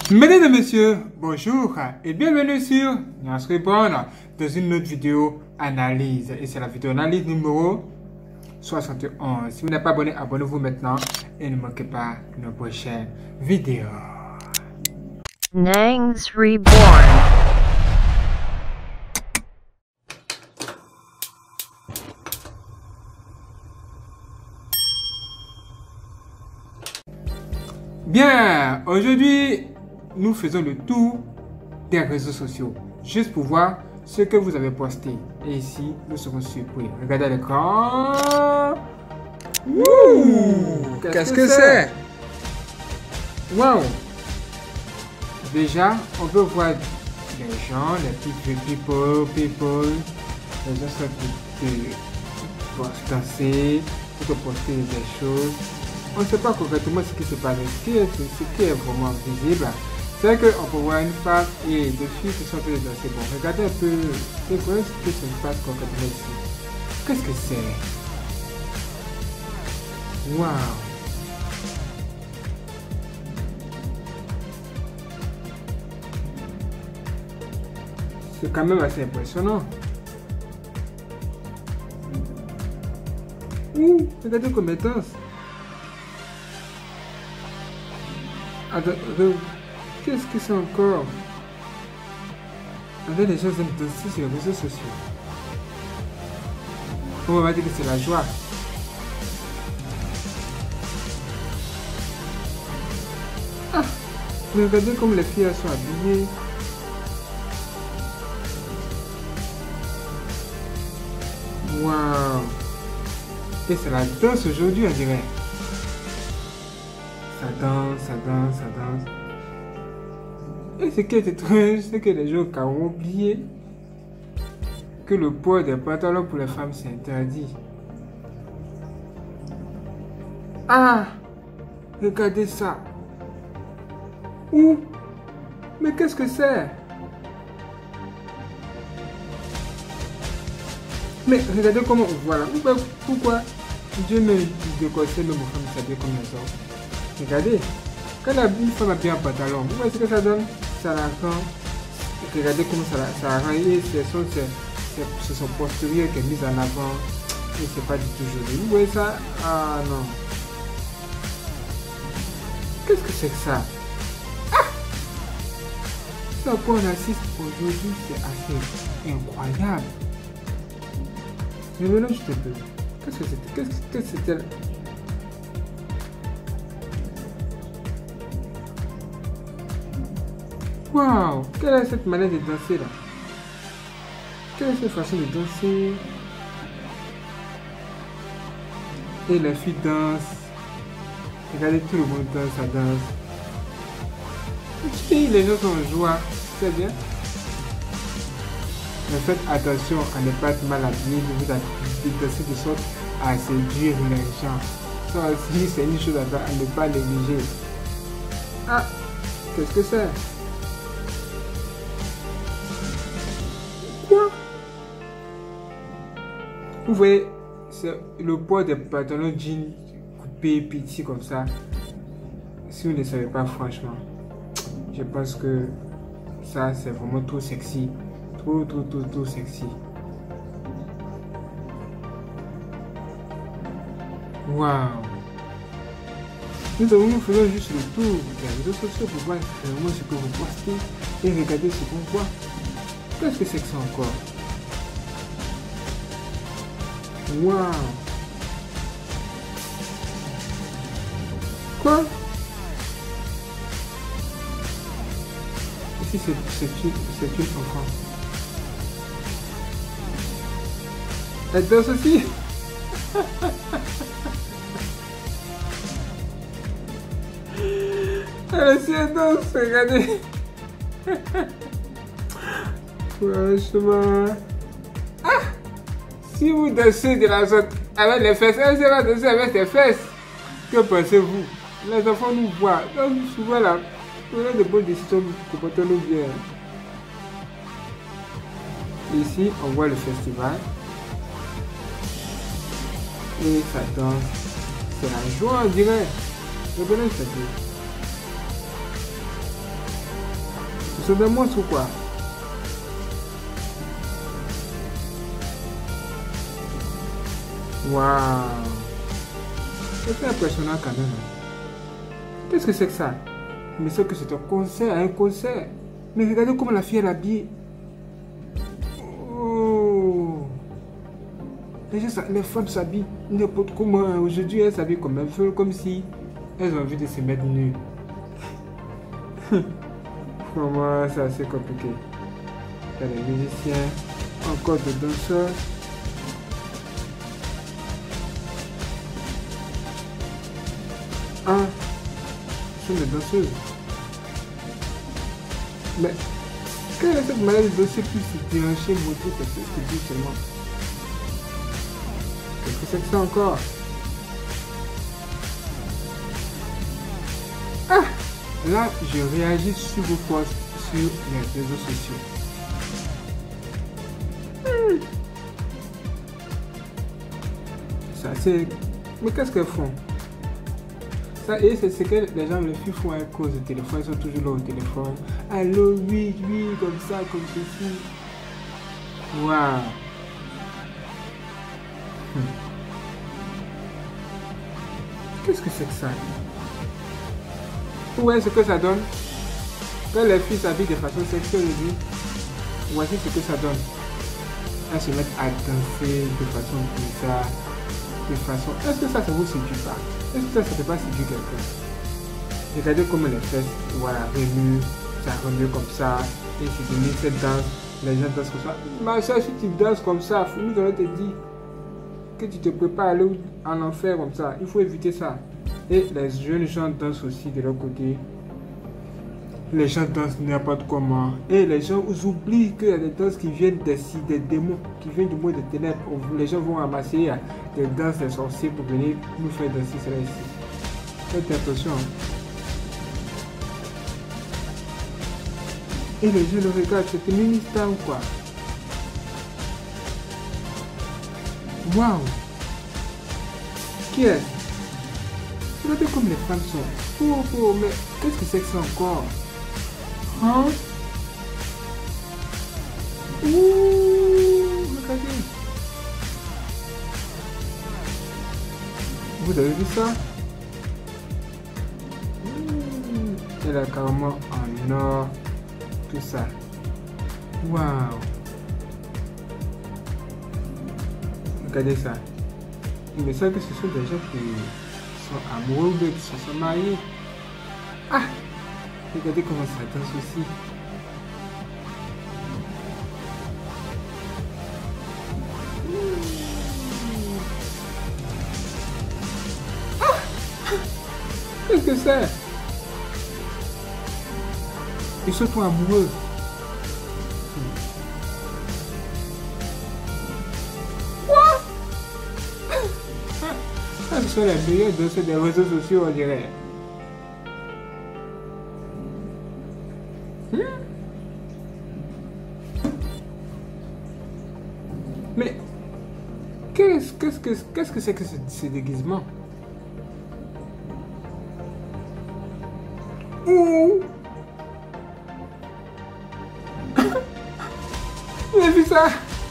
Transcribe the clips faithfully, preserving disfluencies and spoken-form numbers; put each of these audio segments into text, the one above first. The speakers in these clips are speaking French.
Mesdames et messieurs, bonjour et bienvenue sur Nias Reborn dans une autre vidéo analyse. Et c'est la vidéo analyse numéro soixante et onze. Si vous n'êtes pas abonné, abonnez-vous maintenant et ne manquez pas nos prochaines vidéos. Nias Reborn. Bien, aujourd'hui, nous faisons le tour des réseaux sociaux, juste pour voir ce que vous avez posté. Et ici, nous serons surpris. Regardez à l'écran. Qu'est-ce que c'est? Waouh! Déjà, on peut voir les gens, les petits people, people, les gens sont de danser, de poster des choses. On ne sait pas concrètement ce qui se passe, ce qui est, ce qui est vraiment visible. C'est vrai qu'on peut voir une femme et deux filles qui sont en train de danser. Bon, regardez un peu, c'est quoi ce qui se passe concrètement ici. Qu'est-ce que c'est? Waouh! C'est quand même assez impressionnant. Ouh, regardez comme elle danse. Qu'est-ce que c'est encore? Regardez, les gens aiment danser sur les réseaux sociaux. On va dire que c'est la joie. Ah, mais regardez comme les filles sont habillées. Waouh! Et c'est la danse aujourd'hui, on dirait. Ça danse, ça danse, ça danse. Et ce qui est étrange, c'est que les gens ont oublié que le port des pantalons pour les femmes c'est interdit. Ah! Regardez ça. Ouh! Mais qu'est-ce que c'est? Mais regardez comment on voit là. Pourquoi Dieu me décorsait même aux femmes s'habiller comme les hommes? Regardez, quand une femme a bien un pantalon, vous voyez ce que ça donne? Ça la rend. Regardez comment ça la, ça la rend. Et c'est son postérieur qui est mis en avant. Et c'est pas du tout joli. Vous voyez ça? Ah non. Qu'est-ce que c'est que ça? Ah! Ce à quoi on assiste aujourd'hui, c'est assez incroyable. Mais maintenant, je te peux. Qu'est-ce que c'était? Qu'est-ce que c'était? Waouh! Quelle est cette manière de danser là? Quelle est cette façon de danser? Et la fille danse. Regardez, tout le monde danse, ça danse. Et les gens sont en joie. C'est bien. Mais faites attention à ne pas être mal habillé, de vous danser de sorte à séduire les gens. Ça aussi, c'est une chose à, à ne pas négliger. Ah! Qu'est-ce que c'est? Quoi? Vous voyez, c'est le poids des pantalons jeans coupés, petits comme ça. Si vous ne savez pas, franchement, je pense que ça, c'est vraiment trop sexy. Trop, trop, trop, trop sexy. Waouh! Nous avons nous faisons juste le tour des réseaux sociaux pour voir vraiment ce que vous postez et regarder ce qu'on voit. Qu'est-ce que c'est que ça encore? Waouh! Quoi? Ici c'est une, c'est une enfant. Elle danse aussi. Elle aussi elle danse, regardez. Franchement. Ah! Si vous dansez de la sorte avec les fesses, elle va danser avec ses fesses. Que pensez-vous? Les enfants nous voient. Donc souvent là, prenez de bonnes décisions, comportez-nous bien. Ici, on voit le festival. Et ça danse. C'est la joie, on dirait. Le bonheur, c'est tout. C'est des monstres ou quoi? Waouh! C'est impressionnant quand même. Qu'est-ce que c'est que ça? Mais c'est que c'est un concert, un concert. Mais regardez comment la fille est habillée. Oh! Les, gens, les femmes s'habillent n'importe comment. Aujourd'hui, elles s'habillent comme elles veulent, comme si elles ont envie de se mettre nues. Pour moi, c'est assez compliqué. Il y a des musiciens, encore des danseurs. Ah, ce sont des danseuses. Mais, quelle est cette manière de danser plus se déhancher, monter, c'est ce que je dis seulement. Qu'est-ce que c'est que ça encore? Ah! Là, je réagis sur vos posts sur les réseaux sociaux. Hmm. Ça, c'est... Mais qu'est-ce qu'elles font? Ça, et c'est ce que les gens, les filles font à cause du téléphone. Ils sont toujours là au téléphone. Allô, oui, oui, comme ça, comme ceci. Waouh! Hmm. Qu'est-ce que c'est que ça? Ouais, ce que ça donne. Quand les filles s'habillent de façon sexuelle, dit, voici ce que ça donne. Elles se mettent à danser de façon comme ça. De façon. Est-ce que ça, ça vous séduit pas? Est-ce que ça, ça ne peut pas séduire quelqu'un? Regardez comment les fesses, voilà, remuent, ça remue comme ça. Et c'est donné cette danse. Les gens dansent comme ça. Ma soeur, si tu danses comme ça, nous allons te dire que tu te prépares à aller en enfer comme ça. Il faut éviter ça. Et les jeunes gens dansent aussi de leur côté. Les gens dansent n'importe comment. Et les gens oublient qu'il y a des danses qui viennent des, des démons, qui viennent du monde des ténèbres. Les gens vont ramasser des danses des sorciers pour venir nous faire danser cela ici. Faites attention. Et les gens le regardent, c'est un ministère ou quoi? Waouh! Qui est-ce? Regardez comme les femmes sont. Oh, oh, mais qu'est-ce que c'est que ça encore? Hein? Ouh, regardez. Vous avez vu ça? Mmh. Elle a carrément en or. Tout ça. Waouh. Regardez ça. Il me semble que ce sont des gens qui sont amoureux ou qui se sont mariés. Ah! Regardez comment ça danse aussi. Ah! Qu'est-ce que c'est? Ils sont tous amoureux. Quoi? Ah, ce sont les meilleurs danseurs des réseaux sociaux, on dirait. Hmm? Mais qu'est-ce qu'est-ce que qu'est-ce que c'est que ce, ce déguisement? Ouh! Vous avez vu ça?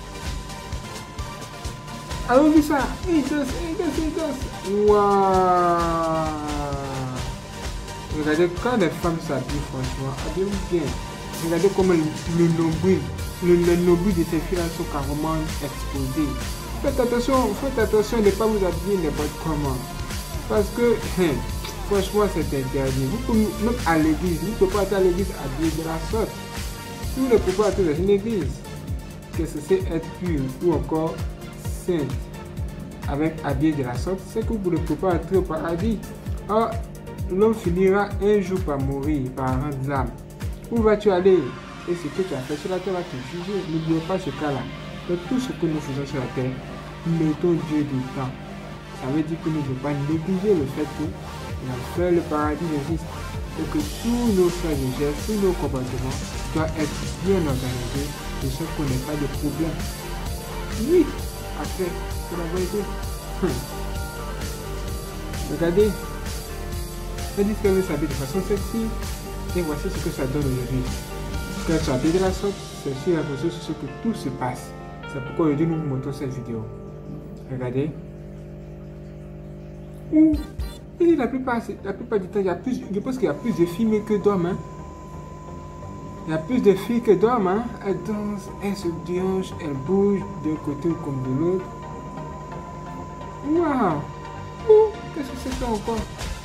Avez-vous vu ça? Il danse, il danse, il danse. Waouh! Regardez, quand les femmes s'habillent, franchement, habillez-vous bien. Regardez comment le, le nombril, le, le nombril de ces filles-là sont carrément exposés. Faites attention, faites attention de ne pas vous habiller n'importe comment. Parce que, hein, franchement, c'est interdit. Vous pouvez, même à l'église, vous ne pouvez pas être à l'église habillé de la sorte. Vous ne pouvez pas être dans une église que c'est être pur ou encore sainte avec habillé de la sorte, c'est que vous ne pouvez pas entrer au paradis. Or, l'homme finira un jour par mourir, par rendre l'âme. Où vas-tu aller? Et ce que tu as fait sur la terre va te juger. N'oubliez pas ce cas-là. Dans tout ce que nous faisons sur la terre, mettons Dieu du temps. Ça veut dire que nous ne devons pas négliger le fait que l'enfer, le paradis existe. Et que tous nos faits et gestes, tous nos comportements doivent être bien organisés de sorte qu'on n'ait pas de problème. Oui, après, c'est la vérité. Hum. Regardez, elle dit qu'elle veut s'habiller de façon sexy. Et voici ce que ça donne aujourd'hui. qu'elle soit de la sorte, c'est sur les réseaux sociaux que tout se passe. C'est pourquoi aujourd'hui nous vous montrons cette vidéo. Regardez. Ouh. Et la plupart, la plupart du temps, il y a plus, je pense qu'il y a plus de filles que d'hommes. Hein. Il y a plus de filles que d'hommes. Hein. Elles dansent, elles se déhanchent, elles bougent d'un côté comme de l'autre. Waouh. Ouh. Qu'est-ce que c'est ça encore?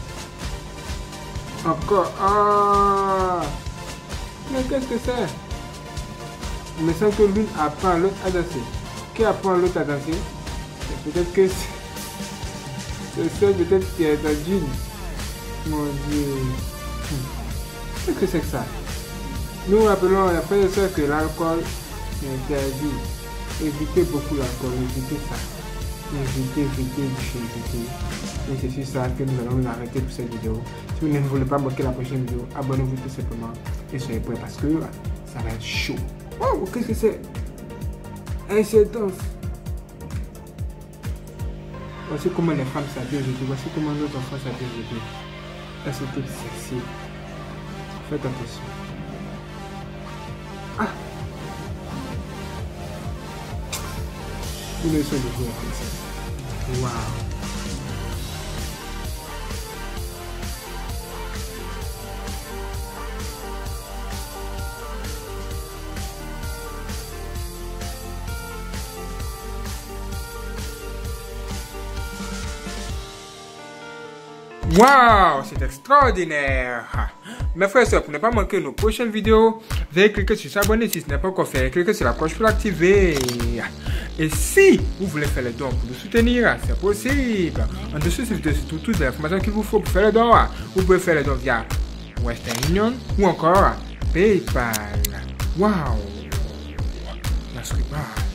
Encore. Ah. Mais qu'est-ce que c'est? Il me semble que l'une apprend l'autre à danser. Qui apprend l'autre à danser? Peut-être que c'est celle peut-être qui est dans jean. Mon Dieu. Qu'est-ce que c'est que ça? Nous rappelons la frère et soeur que l'alcool est interdit. Évitez beaucoup l'alcool, évitez ça. Évitez, évitez, évitez. Et c'est sur ça que nous allons nous arrêter pour cette vidéo. Si vous ne voulez pas manquer la prochaine vidéo, abonnez-vous tout simplement et soyez prêts parce que ça va être chaud. Oh, qu'est-ce que c'est? Un séquence. Voici comment les femmes s'habillent aujourd'hui. Voici comment nos enfants s'habillent aujourd'hui. Là, c'était sexy. Faites attention. Ah! Une leçon de jouer comme ça. Waouh! Waouh, c'est extraordinaire. Mes frères et sœurs, pour ne pas manquer nos prochaines vidéos, veuillez cliquer sur s'abonner si ce n'est pas encore fait. Cliquez sur la cloche pour l'activer. Et si vous voulez faire les dons pour nous soutenir, c'est possible. En dessous de cette vidéo, c'est toutes les informations qu'il vous faut pour faire les dons. Vous pouvez faire les dons via Western Union ou encore PayPal. Waouh, that's good.